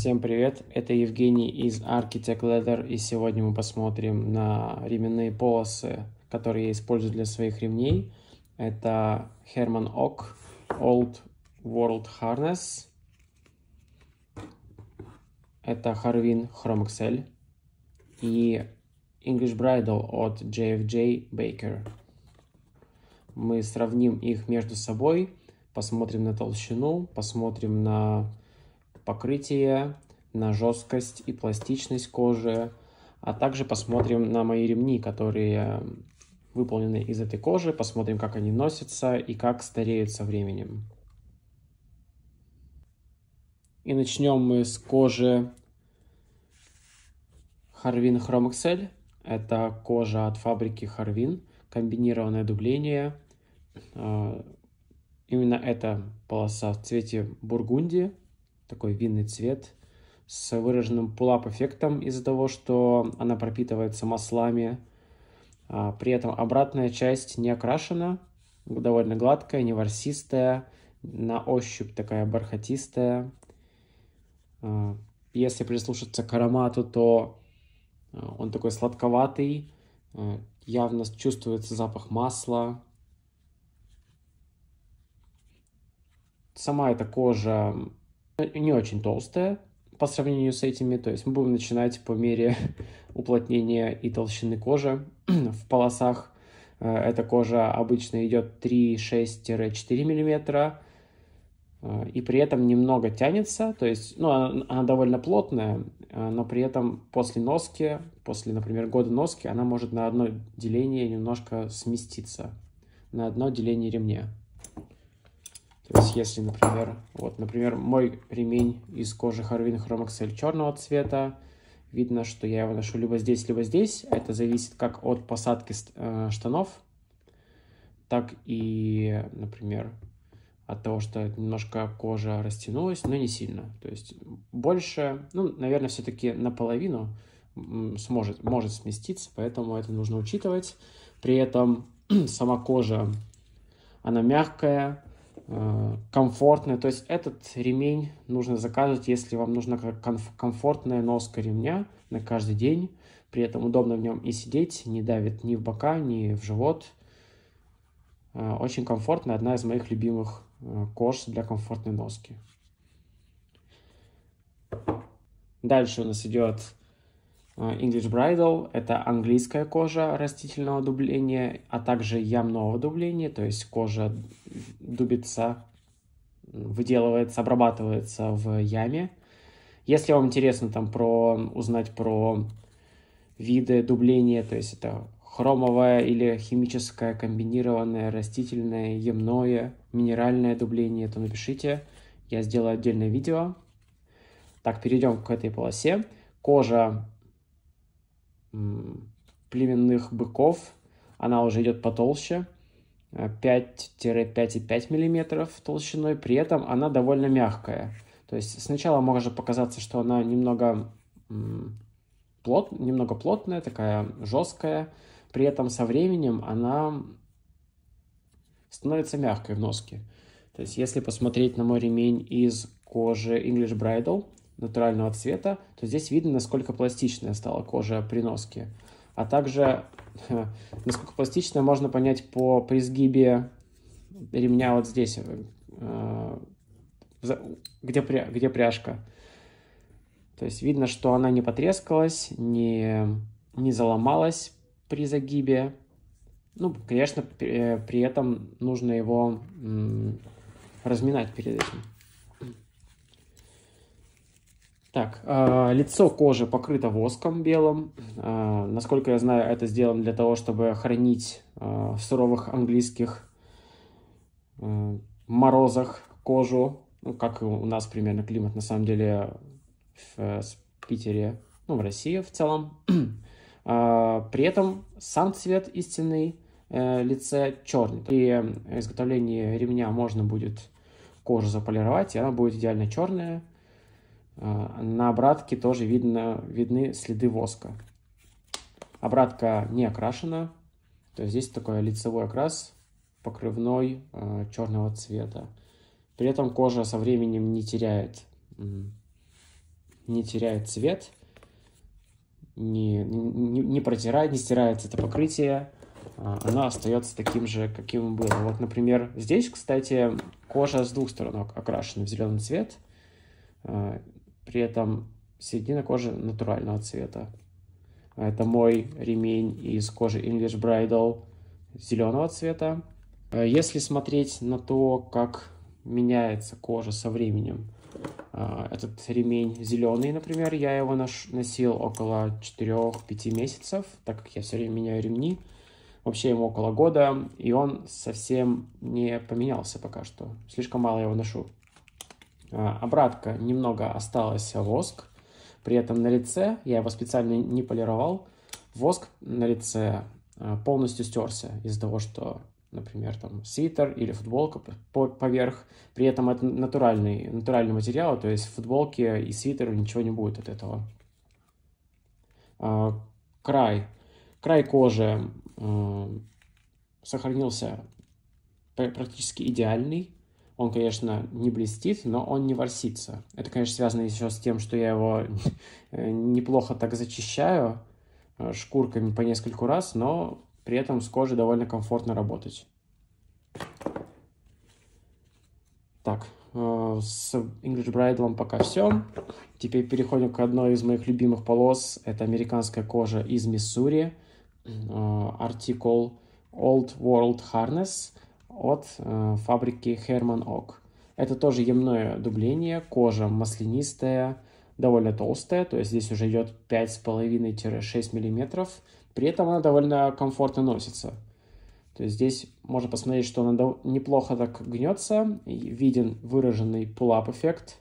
Всем привет, это Евгений из Architect Leather, и сегодня мы посмотрим на ременные полосы, которые я использую для своих ремней. Это Herman Oak Old World Harness, это Harvin Chrome XL и English Bridle от JFJ Baker. Мы сравним их между собой, посмотрим на толщину, посмотрим на покрытие, на жесткость и пластичность кожи, а также посмотрим на мои ремни, которые выполнены из этой кожи, посмотрим, как они носятся и как стареют со временем. И начнем мы с кожи Harvin Chrome XL. Это кожа от фабрики Harvin, комбинированное дубление. Именно эта полоса в цвете бургундии, такой винный цвет, с выраженным pull-up эффектом из-за того, что она пропитывается маслами. При этом обратная часть не окрашена, довольно гладкая, не ворсистая, на ощупь такая бархатистая. Если прислушаться к аромату, то он такой сладковатый, явно чувствуется запах масла. Сама эта кожа не очень толстая по сравнению с этими, то есть мы будем начинать по мере уплотнения и толщины кожи в полосах. Эта кожа обычно идет 3,6-4 мм, и при этом немного тянется, то есть она довольно плотная, но при этом после носки, после, например, года носки, она может на одно деление немножко сместиться, на одно деление ремня. То есть, если, например, мой ремень из кожи Harvin Chrome XL черного цвета, видно, что я его ношу либо здесь, либо здесь. Это зависит как от посадки штанов, так и, например, от того, что немножко кожа растянулась, но не сильно. То есть, больше, наверное, все-таки наполовину может сместиться, поэтому это нужно учитывать. При этом сама кожа, она мягкая, комфортная, то есть этот ремень нужно заказывать, если вам нужна комфортная носка ремня на каждый день, при этом удобно в нем и сидеть, не давит ни в бока, ни в живот. Очень комфортно, одна из моих любимых кож для комфортной носки. Дальше у нас идет English Bridle, это английская кожа растительного дубления, а также ямного дубления, то есть кожа дубится, выделывается, обрабатывается в яме. Если вам интересно узнать про виды дубления, то есть это хромовое или химическое, комбинированное, растительное, ямное, минеральное дубление, то напишите, я сделаю отдельное видео. Так, перейдем к этой полосе. Кожа племенных быков, она уже идет потолще, 5-5,5 мм толщиной, при этом она довольно мягкая. То есть сначала может показаться, что она немного плотная, такая жесткая, при этом со временем она становится мягкой в носке. То есть если посмотреть на мой ремень из кожи English Bridle натурального цвета, то здесь видно, насколько пластичная стала кожа при носке. А также, насколько пластичная, можно понять по изгибе ремня вот здесь, где пряжка. То есть видно, что она не потрескалась, не заломалась при загибе. Конечно, при этом нужно его разминать перед этим. Так, лицо кожи покрыто воском белым. Насколько я знаю, это сделано для того, чтобы хранить в суровых английских морозах кожу. Как у нас примерно климат, на самом деле, в Питере, в России в целом. При этом сам цвет истинный лица черный. При изготовлении ремня можно будет кожу заполировать, и она будет идеально черная. На обратке тоже видны следы воска. Обратка не окрашена, то есть здесь такой лицевой окрас покрывной черного цвета. При этом кожа со временем не теряет не теряет цвет, не протирает, не стирается это покрытие. Оно остается таким же, каким было. Вот, например, здесь, кстати, кожа с двух сторон окрашена в зеленый цвет. При этом середина кожи натурального цвета. Это мой ремень из кожи English Bridle зеленого цвета. Если смотреть на то, как меняется кожа со временем, этот ремень зеленый, например, я его носил около 4-5 месяцев, так как я все время меняю ремни. Вообще ему около года, и он совсем не поменялся пока что. Слишком мало его ношу. Обратка немного осталась воск. При этом на лице, я его специально не полировал, воск на лице полностью стерся из-за того, что, например, там свитер или футболка поверх. При этом это натуральный материал, то есть в футболке и свитеру ничего не будет от этого. Край кожи сохранился практически идеальный. Он, конечно, не блестит, но он не ворсится. Это, конечно, связано еще с тем, что я его неплохо так зачищаю шкурками по нескольку раз, но при этом с кожей довольно комфортно работать. Так, с English Bridle пока все. Теперь переходим к одной из моих любимых полос. Это американская кожа из Миссури. Артикул Old World Harness от фабрики Herman Oak. Это тоже ямное дубление, кожа маслянистая, довольно толстая, то есть здесь уже идет 5,5-6 мм. При этом она довольно комфортно носится. То есть здесь можно посмотреть, что она неплохо так гнется, виден выраженный pull-up эффект.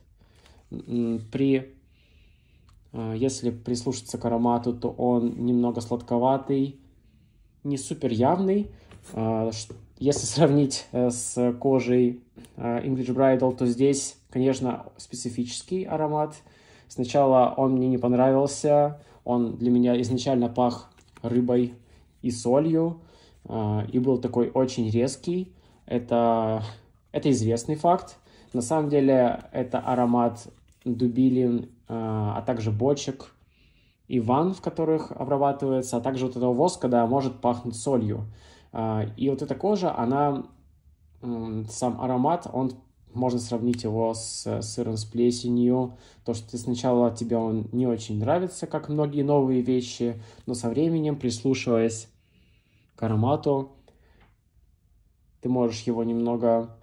Если прислушаться к аромату, то он немного сладковатый, не супер явный. Если сравнить с кожей English Bridle, то здесь, конечно, специфический аромат. Сначала он мне не понравился, он для меня изначально пах рыбой и солью, и был такой очень резкий. Это известный факт. На самом деле это аромат дубилин, а также бочек и ванн, в которых обрабатывается, а также вот этого воска, да, может пахнуть солью. И вот эта кожа, она, сам аромат, можно сравнить его с сыром с плесенью. То, что сначала тебе он не очень нравится, как многие новые вещи, но со временем, прислушиваясь к аромату, ты можешь его немного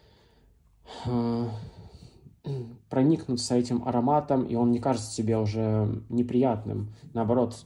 проникнуться этим ароматом, и он не кажется тебе уже неприятным. Наоборот,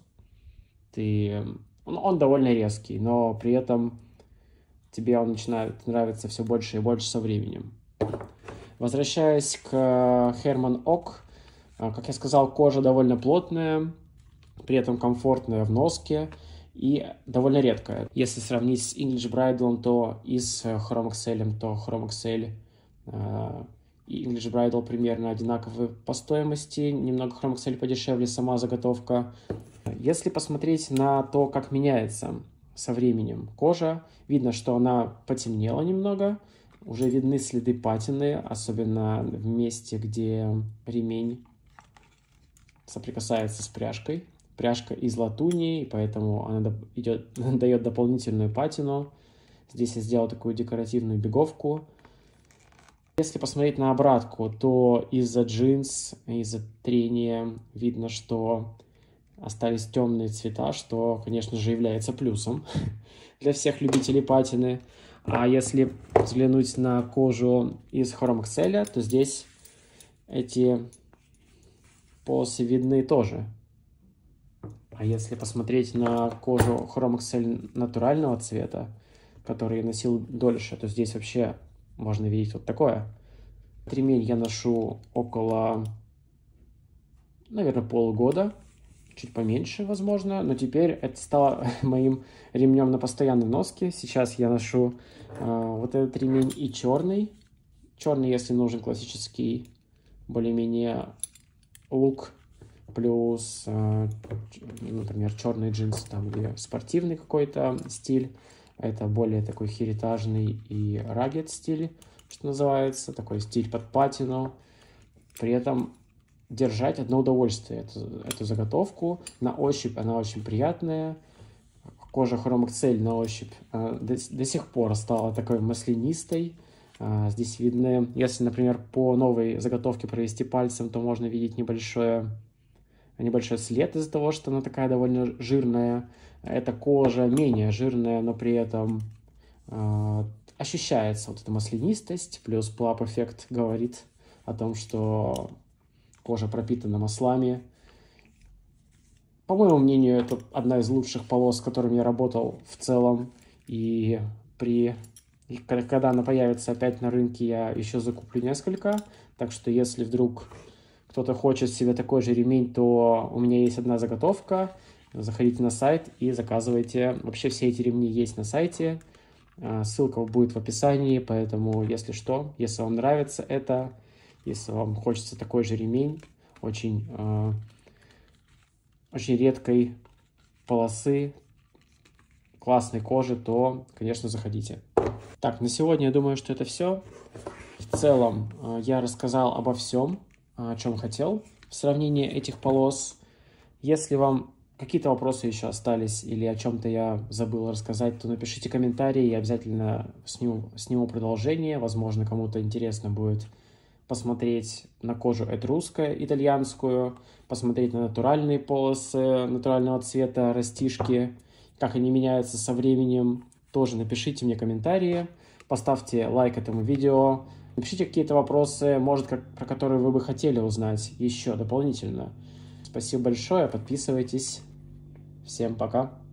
он довольно резкий, но при этом тебе он начинает нравиться все больше и больше со временем. Возвращаясь к Herman Oak, как я сказал, кожа довольно плотная, при этом комфортная в носке и довольно редкая. Если сравнить с English Bridle, то и с Chrome XL, то Chrome XL и English Bridle примерно одинаковы по стоимости, немного Chrome XL подешевле сама заготовка. Если посмотреть на то, как меняется со временем кожа, видно, что она потемнела немного, уже видны следы патины, особенно в месте, где ремень соприкасается с пряжкой. Пряжка из латуни, и поэтому она дает дополнительную патину. Здесь я сделал такую декоративную беговку. Если посмотреть на обратку, то из-за джинс, из-за трения видно, что остались темные цвета, что, конечно же, является плюсом для всех любителей патины. А если взглянуть на кожу из Chrome XL, то здесь эти полосы видны тоже. А если посмотреть на кожу Chrome XL натурального цвета, который я носил дольше, то здесь вообще можно видеть вот такое. Ремень я ношу около, наверное, полугода, чуть поменьше, возможно, но теперь это стало моим ремнем на постоянной носке. Сейчас я ношу вот этот ремень и черный. Черный, если нужен классический, более-менее лук, плюс, например, черные джинсы, там, где спортивный какой-то стиль. Это более такой херитажный и рагет стиль, что называется, такой стиль под патину. При этом держать одно удовольствие. Эту заготовку на ощупь она очень приятная. Кожа Chrome Excel на ощупь до сих пор стала такой маслянистой. Здесь видны, если, например, по новой заготовке провести пальцем, то можно видеть небольшой след из-за того, что она такая довольно жирная. Эта кожа менее жирная, но при этом ощущается вот эта маслянистость, плюс плап-эффект говорит о том, что кожа пропитана маслами. По моему мнению, это одна из лучших полос, с которыми я работал в целом. И когда она появится опять на рынке, я еще закуплю несколько. Так что если вдруг кто-то хочет себе такой же ремень, то у меня есть одна заготовка. Заходите на сайт и заказывайте. Вообще все эти ремни есть на сайте. Ссылка будет в описании, поэтому если что, если вам нравится это, если вам хочется такой же ремень, очень редкой полосы, классной кожи, то, конечно, заходите. Так, на сегодня я думаю, что это все. В целом я рассказал обо всем, о чем хотел в сравнении этих полос. Если вам какие-то вопросы еще остались или о чем-то я забыл рассказать, то напишите комментарии, я обязательно сниму продолжение. Возможно, кому-то интересно будет посмотреть на кожу этрусскую, итальянскую, посмотреть на натуральные полосы натурального цвета, растишки, как они меняются со временем. Тоже напишите мне комментарии, поставьте лайк этому видео, напишите какие-то вопросы, может, про которые вы бы хотели узнать еще дополнительно. Спасибо большое, подписывайтесь. Всем пока.